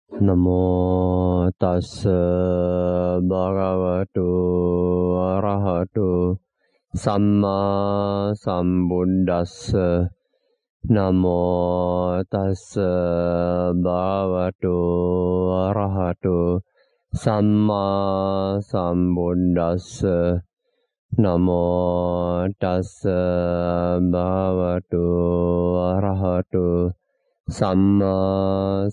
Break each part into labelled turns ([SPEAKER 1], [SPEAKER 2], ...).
[SPEAKER 1] Namo tassa bhagavato arahato samma sambuddhassa. Namo tassa bhagavato arahato samma sambuddhassa. Namo tassa bhagavato arahato Samma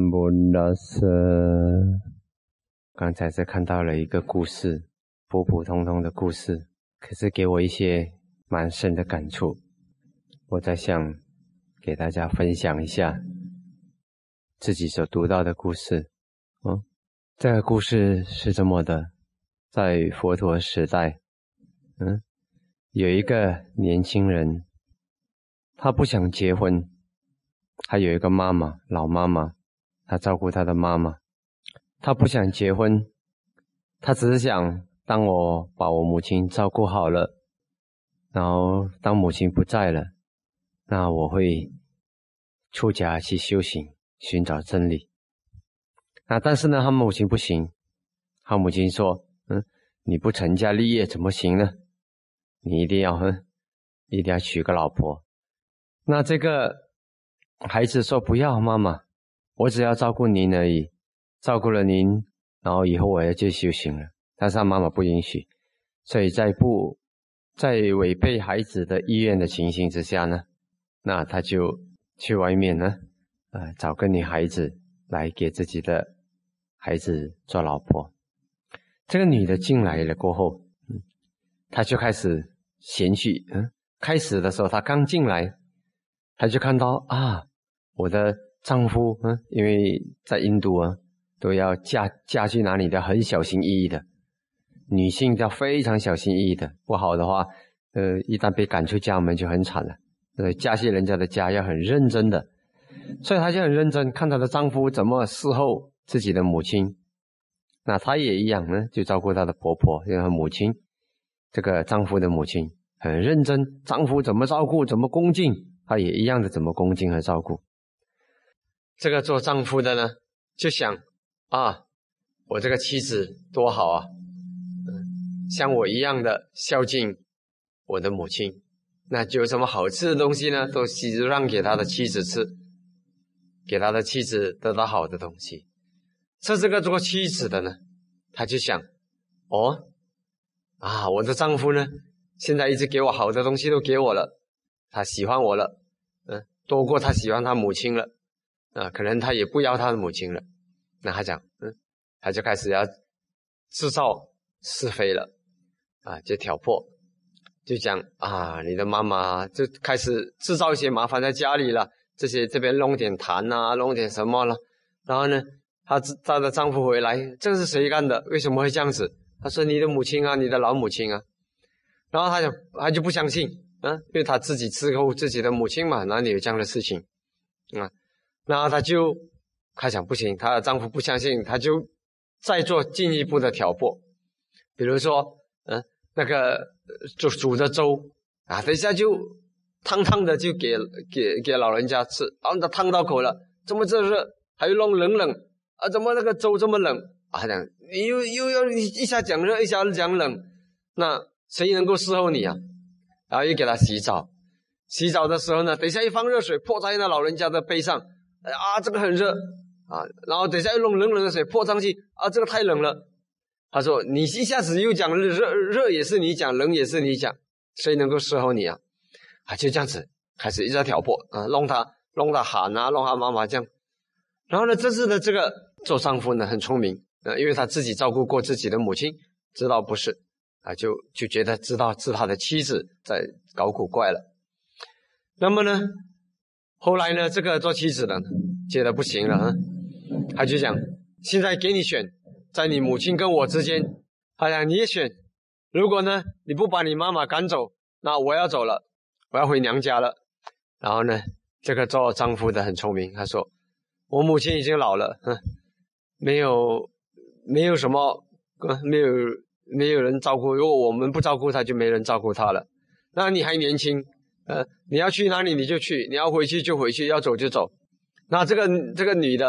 [SPEAKER 1] Sambuddhassa。刚才是看到了一个故事，普普通通的故事，可是给我一些蛮深的感触。我在想给大家分享一下自己所读到的故事。这个故事是这么的，在佛陀时代，有一个年轻人，他不想结婚。他有一个妈妈，老妈妈，他照顾他的妈妈。他不想结婚，他只是想当我把我母亲照顾好了，然后当母亲不在了，那我会出家去修行，寻找真理。但是呢，他母亲不行，他母亲说，你不成家立业怎么行呢？你一定要娶个老婆。那这个孩子说，不要妈妈，我只要照顾您而已，照顾了您，然后以后我要去修行了。但是他妈妈不允许，所以在违背孩子的意愿的情形之下呢，那他就去外面呢找个女孩子来给自己的孩子做老婆。这个女的进来了过后，他就开始嫌弃。开始的时候他刚进来，他就看到我的丈夫因为在印度都要嫁去哪里的很小心翼翼的，女性要非常小心翼翼的，不好的话一旦被赶出家门就很惨了。嫁去人家的家要很认真的，所以她就很认真看她的丈夫怎么伺候自己的母亲。那她也一样呢，就照顾她的婆婆，因为她母亲这个丈夫的母亲很认真，丈夫怎么照顾怎么恭敬，她也一样的怎么恭敬和照顾。这个做丈夫的呢就想我这个妻子多好啊，像我一样的孝敬我的母亲，那就有什么好吃的东西呢，都让给他的妻子吃，给他的妻子得到好的东西。这个做妻子的呢，他就想我的丈夫呢现在一直给我好的东西都给我了，他喜欢我了，多过他喜欢他母亲了，可能他也不要他的母亲了。那他讲他就开始要制造是非了，就挑拨，就讲你的妈妈就开始制造一些麻烦在家里了，这边弄点痰弄点什么了。然后呢她的丈夫回来，这是谁干的？为什么会这样子？他说你的母亲你的老母亲然后他就不相信因为他自己伺候自己的母亲嘛，哪里有这样的事情然后他想不行，她的丈夫不相信，他就再做进一步的挑拨。比如说那个煮的粥等一下就烫的就给老人家吃，然后他烫到口了，怎么这热还有弄冷怎么那个粥这么冷他讲你又要一下讲热一下讲冷，那谁能够伺候你然后又给他洗澡的时候呢，等一下一放热水泼在那老人家的背上这个很热然后等一下又弄冷的水泼上去这个太冷了。他说你一下子又讲热也是你讲，冷也是你讲，谁能够伺候你就这样子开始一直在挑拨弄他喊弄他妈妈这样。然后呢这次的这个做丈夫呢很聪明因为他自己照顾过自己的母亲，知道不是就觉得知道是他的妻子在搞古怪了。那么呢后来呢这个做妻子的觉得不行了他就讲现在给你选，在你母亲跟我之间，他讲你也选，如果呢你不把你妈妈赶走，那我要走了，我要回娘家了。然后呢这个做丈夫的很聪明，他说我母亲已经老了没有什么没有人照顾，如果我们不照顾她就没人照顾她了。那你还年轻你要去哪里你就去，你要回去就回去，要走就走。那这个女的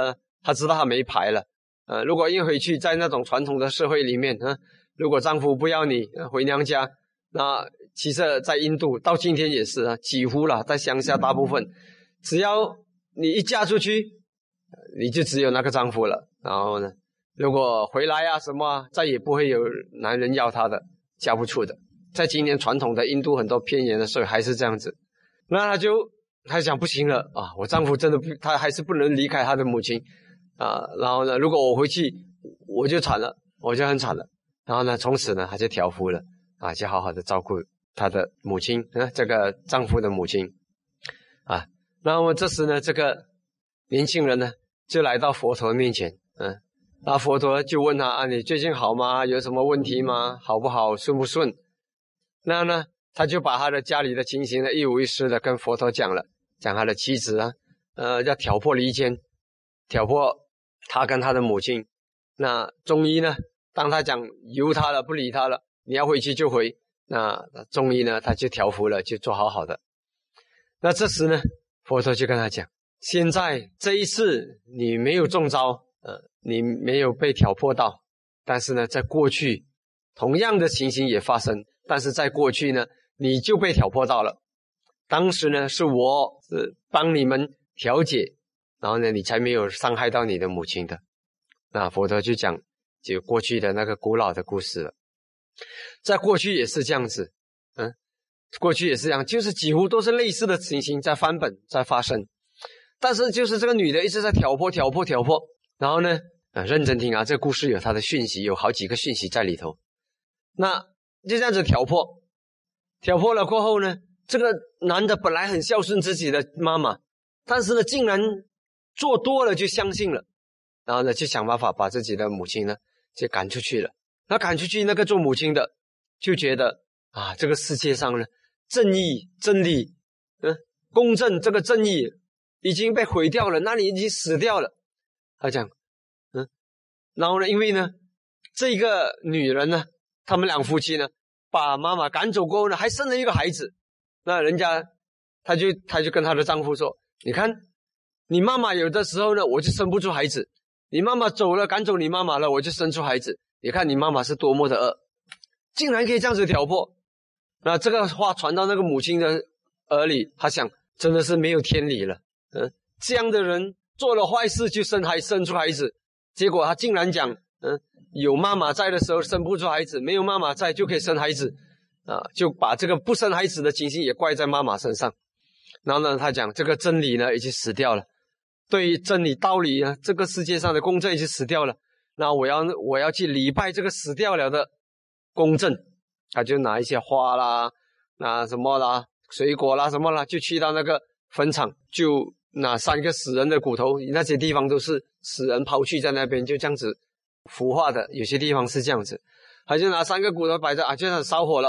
[SPEAKER 2] 他知道他没牌了。如果一回去在那种传统的社会里面，如果丈夫不要你回娘家，那其实在印度到今天也是几乎了，在乡下大部分，只要你一嫁出去，你就只有那个丈夫了。然后呢，如果回来什么再也不会有男人要她的，嫁不出的。在今年传统的印度很多偏远的社会还是这样子。那他想不行了我丈夫真的他还是不能离开他的母亲然后呢，如果我回去我就惨了，我就很惨了。然后呢，从此呢他就挑夫了就好好的照顾他的母亲这个丈夫的母亲那么这时呢，这个年轻人呢就来到佛陀面前那佛陀就问他你最近好吗？有什么问题吗？好不好？顺不顺？那呢他就把他的家里的情形呢一五一十的跟佛陀讲了，讲他的妻子要挑拨离间，挑拨他跟他的母亲。那中医呢，当他讲由他了，不理他了，你要回去就回，那中医呢他就调服了，就做好好的。那这时呢佛陀就跟他讲，现在这一次你没有中招你没有被挑拨到，但是呢在过去同样的情形也发生，但是在过去呢你就被挑拨到了。当时呢是我帮你们调解，然后呢你才没有伤害到你的母亲的。那佛陀就讲就过去的那个古老的故事了。在过去也是这样子过去也是这样，就是几乎都是类似的情形在翻本在发生。但是就是这个女的一直在挑拨，然后呢认真听这个故事有它的讯息，有好几个讯息在里头。那就这样子挑拨了过后呢，这个男的本来很孝顺自己的妈妈，但是呢竟然做多了就相信了，然后呢就想办法把自己的母亲呢就赶出去了。那赶出去，那个做母亲的就觉得这个世界上呢正义真理公正，这个正义已经被毁掉了，那里已经死掉了。他讲然后呢因为呢这个女人呢，他们两夫妻呢把妈妈赶走过后呢还生了一个孩子。那人家他就跟他的丈夫说，你看你妈妈有的时候呢我就生不出孩子，你妈妈走了，赶走你妈妈了，我就生出孩子，你看你妈妈是多么的恶，竟然可以这样子挑拨。那这个话传到那个母亲的耳里，他想真的是没有天理了这样的人做了坏事就生出孩子，结果他竟然讲有妈妈在的时候生不出孩子，没有妈妈在就可以生孩子就把这个不生孩子的情形也怪在妈妈身上。然后呢他讲这个真理呢已经死掉了，对于真理道理这个世界上的公正已经死掉了，那我要去礼拜这个死掉了的公正。他就拿一些花啦，拿什么啦，水果啦什么啦，就去到那个坟场，就拿3个死人的骨头，那些地方都是死人抛弃在那边，就这样子腐化的，有些地方是这样子。他就拿3个骨头摆着就这样烧火了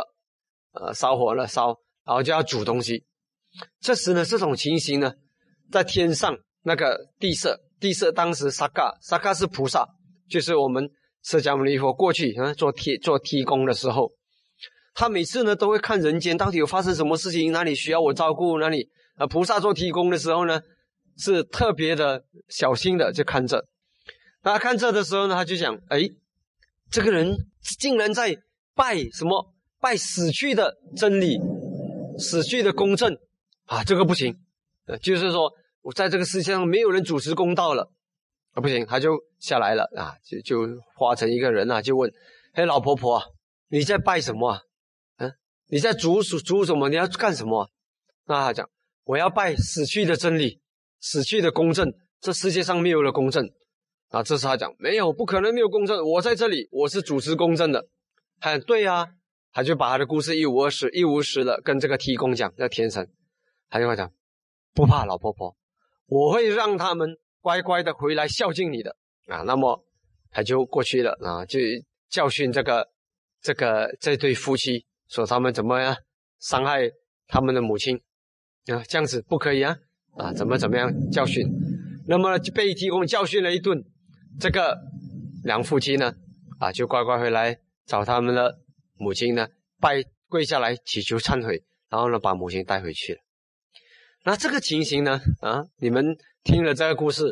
[SPEAKER 2] 然后就要煮东西。这时呢这种情形呢在天上那个地色当时萨嘎是菩萨，就是我们释迦牟尼佛过去做提供的时候，他每次呢都会看人间到底有发生什么事情，哪里需要我照顾，哪里菩萨做提供的时候呢是特别的小心的就看着。那看着的时候呢他就想这个人竟然在拜什么，拜死去的真理，死去的公正这个不行就是说我在这个世界上没有人主持公道了不行。他就下来了就化成一个人就问老婆婆你在拜什么你在煮什么，你要干什么那他讲我要拜死去的真理，死去的公正，这世界上没有了公正这时他讲没有，不可能没有公正，我在这里，我是主持公正的。对他就把他的故事一五二十的跟这个提公讲，这天神他就会讲不怕老婆婆，我会让他们乖乖的回来孝敬你的那么他就过去了就教训这对夫妻，说他们怎么样伤害他们的母亲这样子不可以怎么样教训。那么就被提公教训了一顿，这个两夫妻呢就乖乖回来找他们的母亲呢跪下来祈求忏悔，然后呢把母亲带回去了。那这个情形呢你们听了这个故事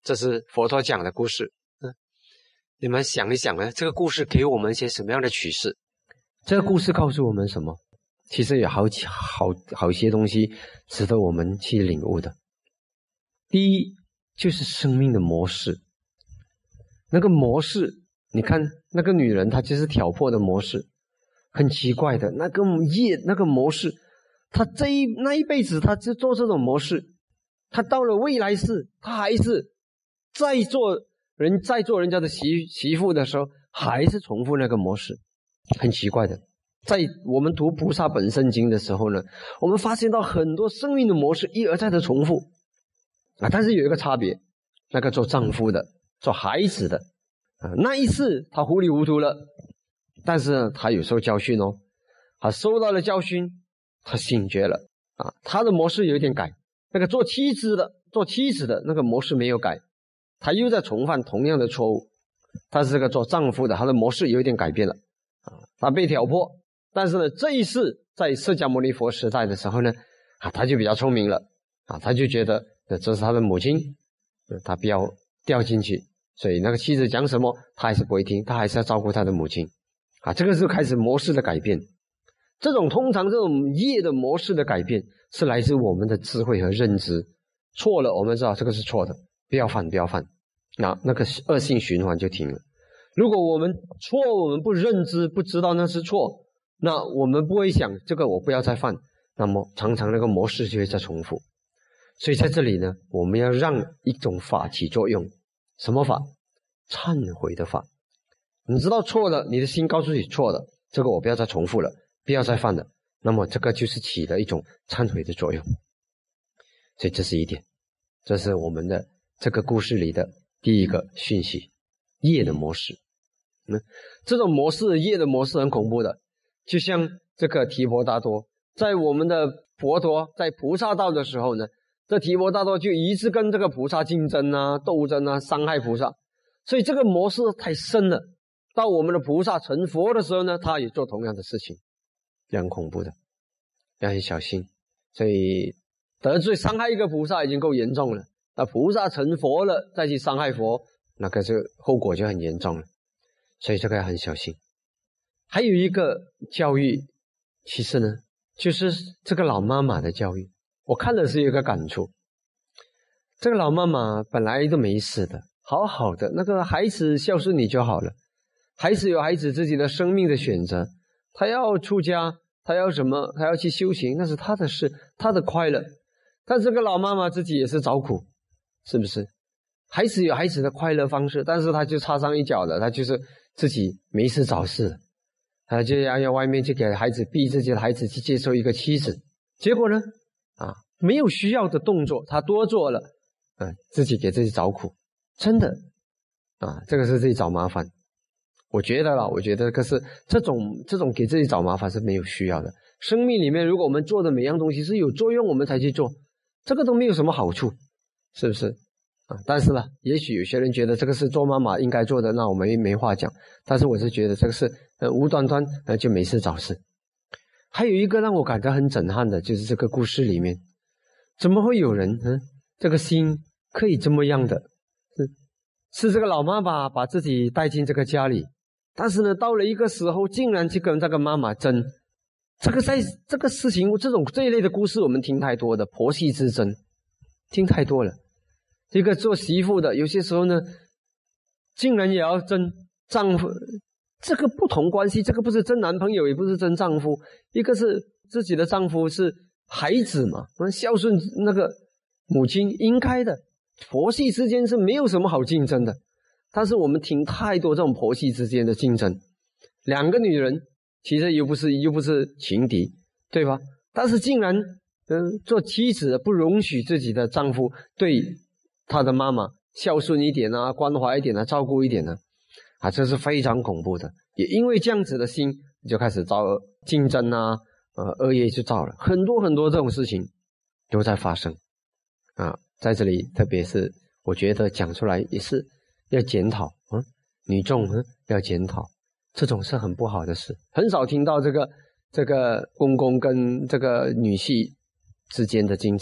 [SPEAKER 2] 这是佛陀讲的故事。你们想一想这个故事给我们一些什么样的启示？
[SPEAKER 1] 这个故事告诉我们什么？其实有好些东西值得我们去领悟的。第一，就是生命的模式。那个模式，你看那个女人，她就是挑拨的模式，很奇怪的。那个模式，她那一辈子，她就做这种模式。她到了未来世，她还是在做人家的媳妇的时候，还是重复那个模式，很奇怪的。在我们读《菩萨本生经》的时候呢，我们发现到很多生命的模式一而再的重复但是有一个差别，那个做丈夫的、做孩子的那一次他糊里糊涂了，但是呢，他有受教训他收到了教训，他醒觉了他的模式有点改。那个做妻子的那个模式没有改，他又在重犯同样的错误。但是这个做丈夫的，他的模式有点改变了他被挑拨。但是呢，这一次在释迦牟尼佛时代的时候呢他就比较聪明了他就觉得这是他的母亲他不要掉进去，所以那个妻子讲什么他还是不会听，他还是要照顾他的母亲这个是开始模式的改变。通常这种业的模式的改变是来自我们的智慧和认知。错了，我们知道这个是错的，不要犯那个恶性循环就停了。如果我们我们不认知，不知道那是错，那我们不会想这个我不要再犯，那么常常那个模式就会再重复。所以在这里呢，我们要让一种法起作用。什么法？忏悔的法。你知道错了，你的心告诉你错了，这个我不要再重复了，不要再犯了，那么这个就是起了一种忏悔的作用。所以这是一点，这是我们的这个故事里的第一个讯息，业的模式。这种模式，业的模式很恐怖的，就像这个提婆达多，在我们的佛陀在菩萨道的时候呢，这提婆达多就一直跟这个菩萨竞争斗争伤害菩萨，所以这个模式太深了。到我们的菩萨成佛的时候呢，他也做同样的事情，这很恐怖的，要很小心。所以得罪伤害一个菩萨已经够严重了，那菩萨成佛了再去伤害佛，那个后果就很严重了。所以这个要很小心。还有一个教育，其实呢就是这个老妈妈的教育，我看的是有一个感触。这个老妈妈本来都没事的，好好的，那个孩子孝顺你就好了，孩子有孩子自己的生命的选择，他要出家，他要什么，他要去修行，那是他的事，他的快乐。但这个老妈妈自己也是找苦，是不是？孩子有孩子的快乐方式，但是他就插上一脚了，他就是自己没事找事，他就要外面去给孩子逼自己的孩子去接受一个妻子，结果呢没有需要的动作他多做了自己给自己找苦，真的这个是自己找麻烦。我觉得可是这种给自己找麻烦是没有需要的。生命里面如果我们做的每样东西是有作用，我们才去做，这个都没有什么好处，是不是但是呢，也许有些人觉得这个是做妈妈应该做的，那我们没话讲。但是我是觉得这个是无端端就没事找事。还有一个让我感到很震撼的，就是这个故事里面怎么会有人这个心可以这么样的，是这个老妈妈把自己带进这个家里，但是呢到了一个时候竟然去跟这个妈妈争。这个事情这一类的故事我们听太多的，婆媳之争听太多了。这个做媳妇的有些时候呢竟然也要争丈夫，这个不同关系，这个不是争男朋友，也不是争丈夫，一个是自己的丈夫是孩子嘛，孝顺那个母亲应该的，婆媳之间是没有什么好竞争的。但是我们听太多这种婆媳之间的竞争，两个女人其实又不是情敌，对吧？但是竟然做妻子不容许自己的丈夫对他的妈妈孝顺一点关怀一点照顾一点这是非常恐怖的。也因为这样子的心就开始造竞争恶业就造了很多很多这种事情都在发生在这里特别是我觉得讲出来也是要检讨女众要检讨，这种是很不好的事。很少听到这个公公跟这个女婿之间的竞争，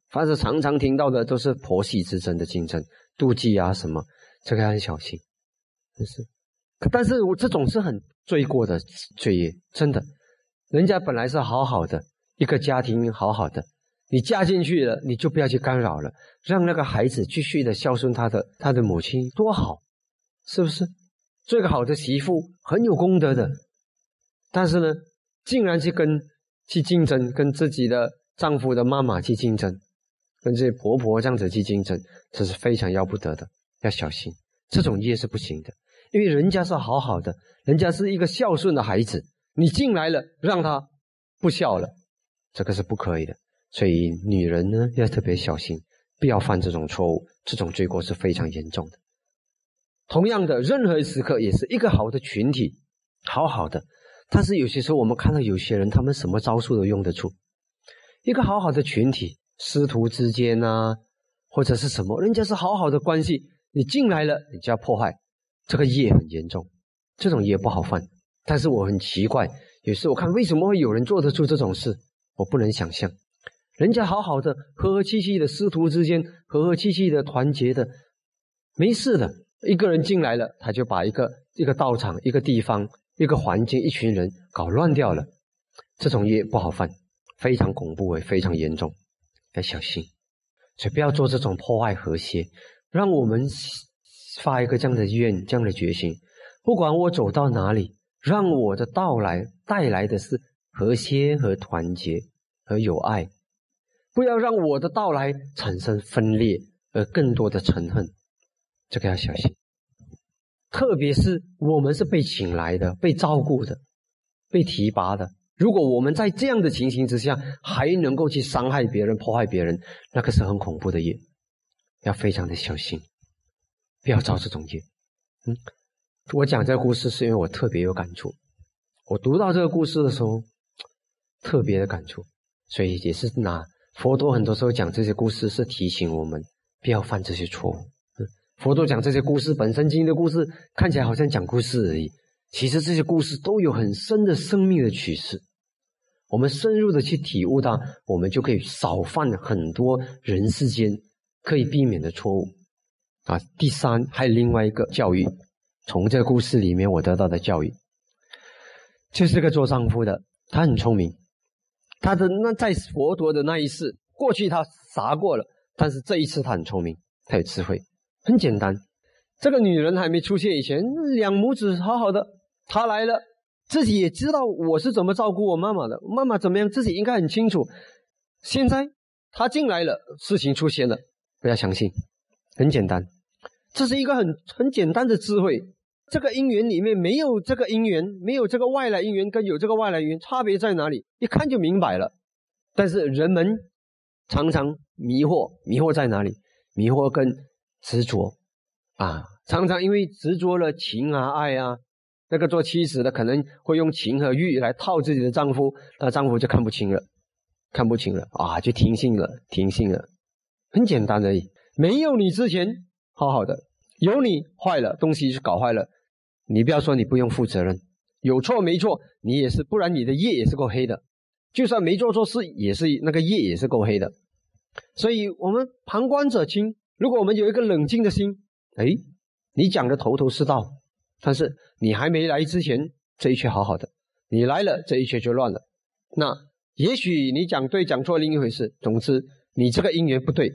[SPEAKER 2] 凡是常常听到的都是婆媳之争的竞争，妒忌啊什么，这个要很小心，真是。但是我这种是很罪过的罪业，真的。人家本来是好好的一个家庭，好好的，你嫁进去了，你就不要去干扰了，让那个孩子继续的孝顺他的母亲，多好，是不是？做一个好的媳妇很有功德的。但是呢，竟然去竞争，跟自己的丈夫的妈妈去竞争，跟这些婆婆这样子去竞争，这是非常要不得的，要小心，这种业是不行的。因为人家是好好的，人家是一个孝顺的孩子，你进来了让他不孝了，这个是不可以的。所以女人呢要特别小心，不要犯这种错误，这种罪过是非常严重的。同样的，任何时刻也是一个好的群体，好好的，但是有些时候我们看到有些人他们什么招数都用得出。一个好好的群体，师徒之间啊，或者是什么，人家是好好的关系，你进来了你就要破坏，这个业很严重，这种业不好犯。但是我很奇怪，有时我看为什么会有人做得出这种事，我不能想象。人家好好的和和气气的，师徒之间和和气气的，团结的，没事的。一个人进来了，他就把一个道场、一个地方、一个环境、一群人搞乱掉了，这种业不好犯，非常恐怖，非常严重，要小心。所以不要做这种破坏和谐，让我们发一个这样的愿，这样的决心，不管我走到哪里，让我的到来带来的是和谐和团结和友爱，不要让我的到来产生分裂而更多的嗔恨，这个要小心。特别是我们是被请来的，被照顾的，被提拔的，如果我们在这样的情形之下还能够去伤害别人、破坏别人，那个是很恐怖的业，要非常的小心，不要造这种业。我讲这个故事是因为我特别有感触，我读到这个故事的时候特别的感触，所以也是拿佛陀很多时候讲这些故事是提醒我们不要犯这些错误。佛陀讲这些故事，本身经的故事看起来好像讲故事而已，其实这些故事都有很深的生命的启示，我们深入的去体悟它，我们就可以少犯很多人世间可以避免的错误啊。第三，还有另外一个教育，从这个故事里面我得到的教育，就是个做丈夫的，他很聪明，他的那在佛陀的那一世，过去他傻过了，但是这一次他很聪明，他有智慧。很简单，这个女人还没出现以前，两母子好好的，她来了，自己也知道我是怎么照顾我妈妈的，妈妈怎么样自己应该很清楚。现在她进来了，事情出现了，不要相信，很简单，这是一个很简单的智慧。这个因缘里面没有这个因缘，没有这个外来因缘跟有这个外来因缘差别在哪里，一看就明白了。但是人们常常迷惑在哪里？迷惑跟执着啊，常常因为执着了情啊爱啊，那个做妻子的可能会用情和欲来套自己的丈夫，那丈夫就看不清了啊，就听信了，很简单而已。没有你之前好好的，有你坏了，东西是搞坏了，你不要说你不用负责任，有错没错你也是，不然你的业也是够黑的，就算没做错事也是那个业也是够黑的。所以我们旁观者清，如果我们有一个冷静的心，你讲的头头是道，但是你还没来之前这一切好好的，你来了这一切就乱了。那也许你讲对讲错另一回事，总之你这个因缘不对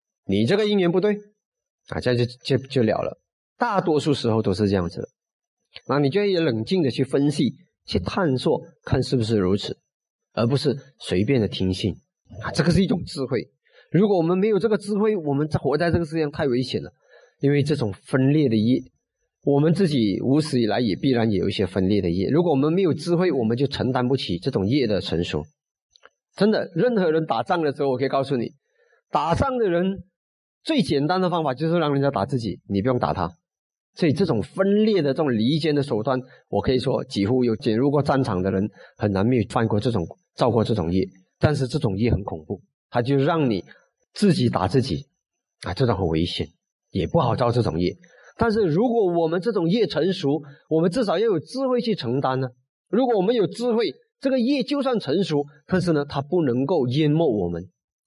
[SPEAKER 2] 啊，这样就了了。大多数时候都是这样子的，那你就要冷静的去分析，去探索，看是不是如此，而不是随便的听信啊，这个是一种智慧。如果我们没有这个智慧，我们活在这个世界上太危险了，因为这种分裂的业，我们自己无始以来也必然也有一些分裂的业，如果我们没有智慧，我们就承担不起这种业的成熟。真的，任何人打仗的时候，我可以告诉你，打仗的人最简单的方法就是让人家打自己，你不用打他。所以这种分裂的这种离间的手段，我可以说几乎有进入过战场的人很难没有犯过这种造过这种业，但是这种业很恐怖，它就让你自己打自己啊，这种很危险，也不好造这种业。但是如果我们这种业成熟，我们至少要有智慧去承担呢。如果我们有智慧，这个业就算成熟，但是呢，它不能够淹没我们，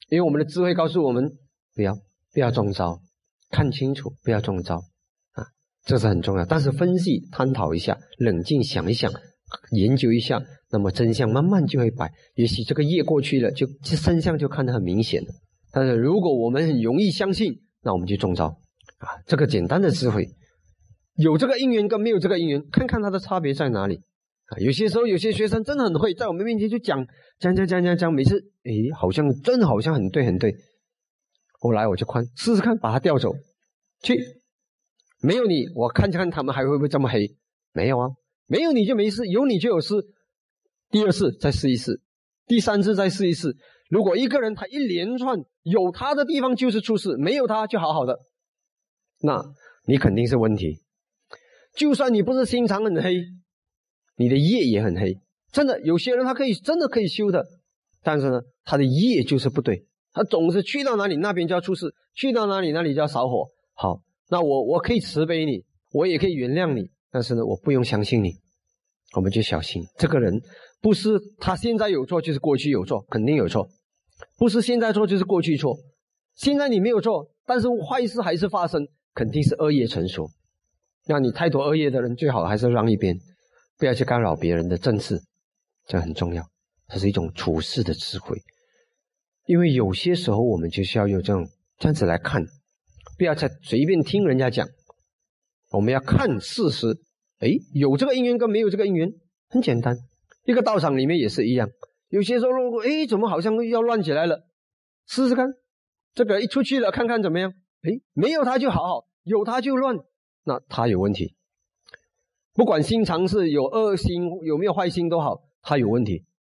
[SPEAKER 2] 因为我们的智慧告诉我们，不要中招，看清楚，不要中招啊，这是很重要。但是分析探讨一下，冷静想一想，研究一下，那么真相慢慢就会摆。也许这个业过去了，就真相就看得很明显了。但是如果我们很容易相信，那我们就中招啊。这个简单的智慧，有这个因缘跟没有这个因缘，看看它的差别在哪里啊。有些时候有些学生真的很会，在我们面前就讲，每次好像很对。后来我就试试看，把它调走去。没有你，我看看他们还会不会这么黑？没有啊，没有你就没事，有你就有事。第二次再试一试，第三次再试一试。如果一个人他一连串有他的地方就是出事，没有他就好好的，那你肯定是问题。就算你不是心肠很黑，你的业也很黑。真的，有些人他真的可以修的，但是呢，他的业就是不对，他总是去到哪里那边就要出事，去到哪里那里就要烧火。好，那我可以慈悲你，我也可以原谅你，但是呢，我不用相信你。我们就小心，这个人不是他现在有错就是过去有错，肯定有错。不是现在错就是过去错，现在你没有错，但是坏事还是发生，肯定是恶业成熟。那你太多恶业的人，最好还是让一边，不要去干扰别人的正事，这很重要。这是一种处事的智慧。因为有些时候我们就是要有这样子来看，不要再随便听人家讲，我们要看事实。有这个因缘跟没有这个因缘，很简单。一个道场里面也是一样。有些时候怎么好像要乱起来了，试试看，这个一出去了看看怎么样。没有他就好，有他就乱，那他有问题。不管心肠是有恶心有没有坏心都好，他有问题。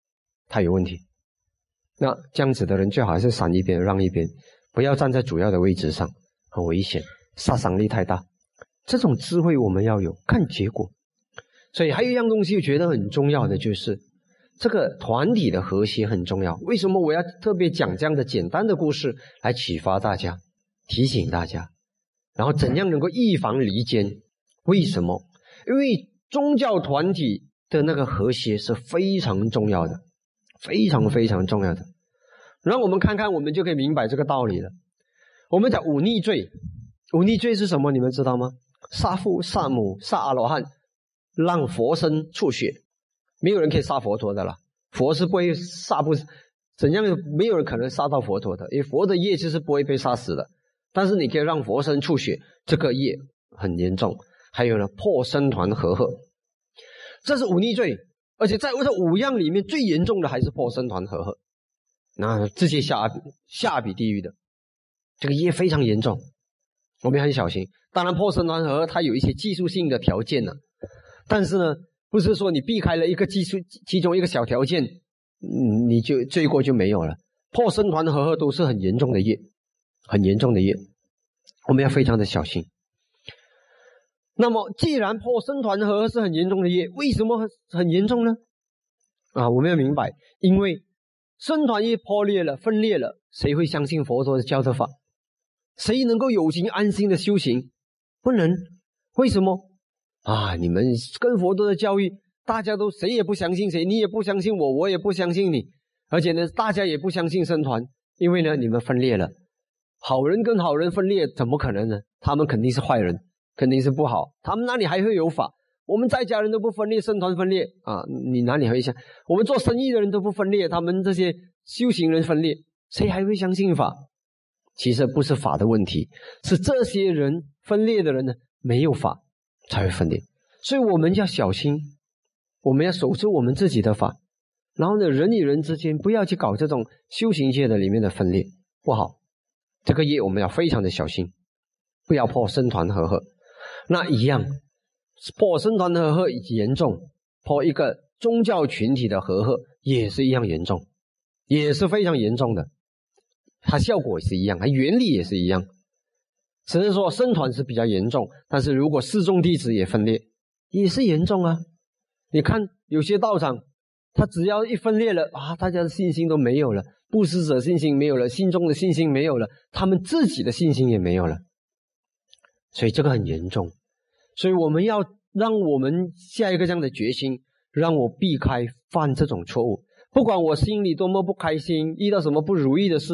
[SPEAKER 2] 那这样子的人最好还是闪一边让一边，不要站在主要的位置上，很危险，杀伤力太大。这种智慧我们要有，看结果。所以还有一样东西我觉得很重要的，就是这个团体的和谐很重要。为什么我要特别讲这样的简单的故事来启发大家，提醒大家，然后怎样能够预防离间？为什么？因为宗教团体的那个和谐是非常重要的，非常非常重要的。让我们看看，我们就可以明白这个道理了。我们讲忤逆罪，忤逆罪是什么？你们知道吗？杀父杀母杀阿罗汉，让佛身出血。没有人可以杀佛陀的啦，佛是不会杀，怎样没有人可能杀到佛陀的，因为佛的业就是不会被杀死的。但是你可以让佛身出血，这个业很严重。还有呢，破僧团和合，这是忤逆罪。而且在这5样里面最严重的还是破僧团和合，那直接下笔地狱的，这个业非常严重，我们很小心。当然破僧团和合它有一些技术性的条件呢，但是呢不是说你避开了一个其中一个小条件，你就罪过就没有了。破僧团和合都是很严重的业，很严重的业，我们要非常的小心。那么既然破僧团和合是很严重的业，为什么很严重呢？我们要明白，因为僧团业破裂了分裂了，谁会相信佛陀的教的法？谁能够有情安心的修行？不能。为什么？你们跟佛陀的教育，大家都谁也不相信谁，你也不相信我，我也不相信你，而且呢大家也不相信僧团，因为呢你们分裂了。好人跟好人分裂怎么可能呢？他们肯定是坏人，肯定是不好，他们哪里还会有法？我们在家人都不分裂，僧团分裂你哪里会想？我们做生意的人都不分裂，他们这些修行人分裂，谁还会相信法？其实不是法的问题，是这些人分裂的人呢没有法才会分裂。所以我们要小心，我们要守住我们自己的法，然后呢人与人之间不要去搞这种修行界的里面的分裂，不好。这个业我们要非常的小心，不要破僧团和合。那一样破僧团和合严重，破一个宗教群体的和合也是一样严重，也是非常严重的。它效果也是一样，它原理也是一样，只是说僧团是比较严重，但是如果四众弟子也分裂也是严重啊。你看有些道场他只要一分裂了大家的信心都没有了，布施者信心没有了，信众的信心没有了，他们自己的信心也没有了，所以这个很严重。所以我们要让我们下一个这样的决心，让我避开犯这种错误。不管我心里多么不开心，遇到什么不如意的事，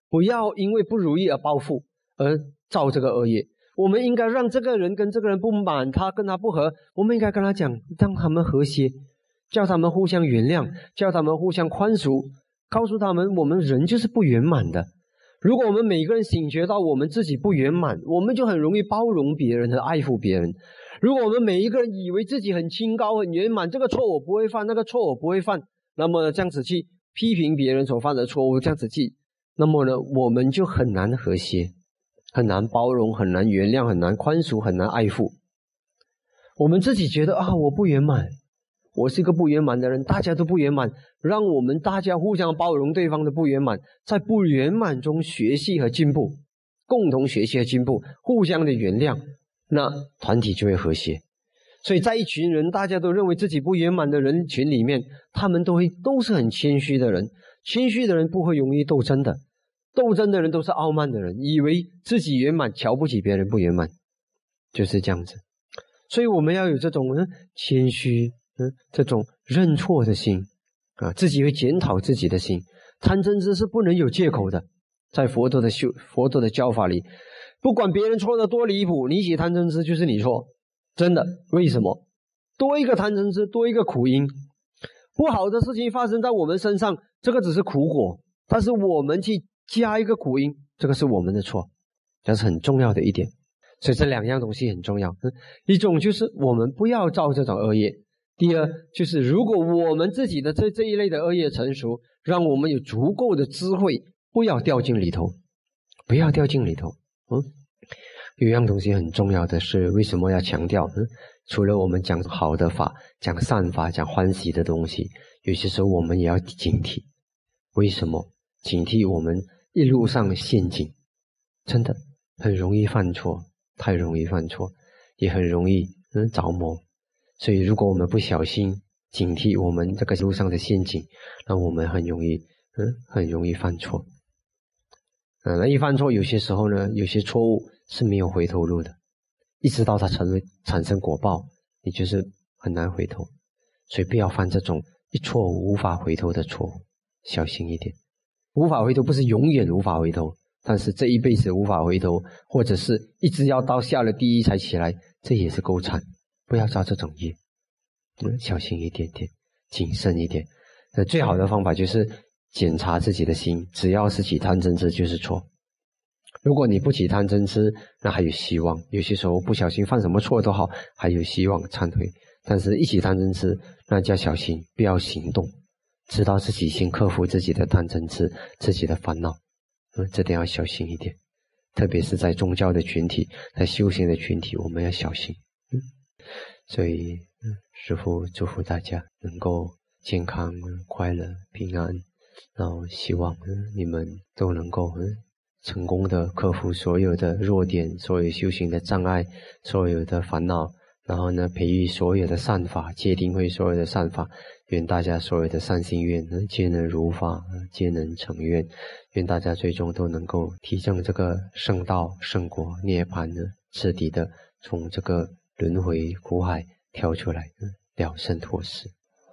[SPEAKER 2] 不要因为不如意而报复，而造这个恶业。我们应该让这个人跟这个人不满，他跟他不合，我们应该跟他讲，让他们和谐，叫他们互相原谅，叫他们互相宽恕，告诉他们我们人就是不圆满的。如果我们每个人醒觉到我们自己不圆满，我们就很容易包容别人和爱护别人。如果我们每一个人以为自己很清高很圆满，这个错我不会犯，那个错我不会犯，那么这样子去批评别人所犯的错误，这样子去，那么呢，我们就很难和谐，很难包容，很难原谅，很难宽恕，很难爱护。我们自己觉得啊，我不圆满，我是一个不圆满的人，大家都不圆满，让我们大家互相包容对方的不圆满，在不圆满中学习和进步，共同学习和进步，互相的原谅，那团体就会和谐。所以在一群人大家都认为自己不圆满的人群里面，他们都是很谦虚的人，谦虚的人不会容易斗争的，斗争的人都是傲慢的人，以为自己圆满，瞧不起别人不圆满，就是这样子。所以我们要有这种谦虚，这种认错的心啊，自己会检讨自己的心。贪嗔痴是不能有借口的，在佛陀的教法里，不管别人错的多离谱，你起贪嗔痴就是你错，真的。为什么？多一个贪嗔痴，多一个苦因。不好的事情发生在我们身上，这个只是苦果，但是我们去加一个苦因，这个是我们的错，这是很重要的一点。所以这两样东西很重要。一种就是我们不要造这种恶业，第二就是如果我们自己的这一类的恶业成熟，让我们有足够的智慧，不要掉进里头，不要掉进里头。有一样东西很重要的是，为什么要强调？除了我们讲好的法，讲善法，讲欢喜的东西，有些时候我们也要警惕。为什么？警惕我们一路上陷阱，真的很容易犯错，太容易犯错，也很容易着魔。所以如果我们不小心警惕我们这个路上的陷阱，那我们很容易犯错。那一犯错，有些时候呢，有些错误是没有回头路的，一直到它产生果报，你就是很难回头。所以不要犯这种一错误无法回头的错误，小心一点。无法回头不是永远无法回头，但是这一辈子无法回头，或者是一直要到下了地狱才起来，这也是够惨。不要造这种业，小心一点点，谨慎一点。最好的方法就是检查自己的心，只要是起贪嗔痴就是错。如果你不起贪嗔痴，那还有希望，有些时候不小心犯什么错都好，还有希望忏悔。但是一起贪嗔痴，那就要小心，不要行动，知道自己先克服自己的贪嗔痴，自己的烦恼，这点要小心一点。特别是在宗教的群体，在修行的群体，我们要小心。所以师父祝福大家能够健康快乐平安，然后希望你们都能够成功的克服所有的弱点，所有修行的障碍，所有的烦恼，然后呢培育所有的善法，戒定慧所有的善法。愿大家所有的善心愿皆能如法，皆能成愿。愿大家最终都能够提证这个圣道圣果涅槃彻底的从这个轮回苦海跳出来，了生脱死。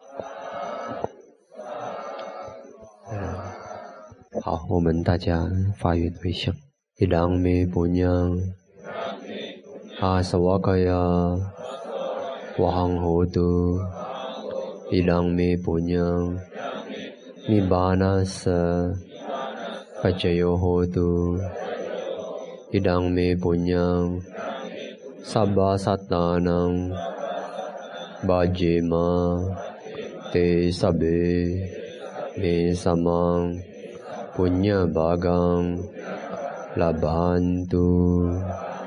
[SPEAKER 2] 好，我们大家发愿回向。Idang me punyang asawakaya wahang hotu idang me punyang nibbanasa pacayo hotu idang me punyang sabba sattanang bhajema te sabbe me samang punya bagang labantu.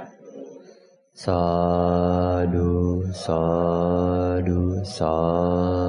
[SPEAKER 2] Sadhu, sadhu, sadhu.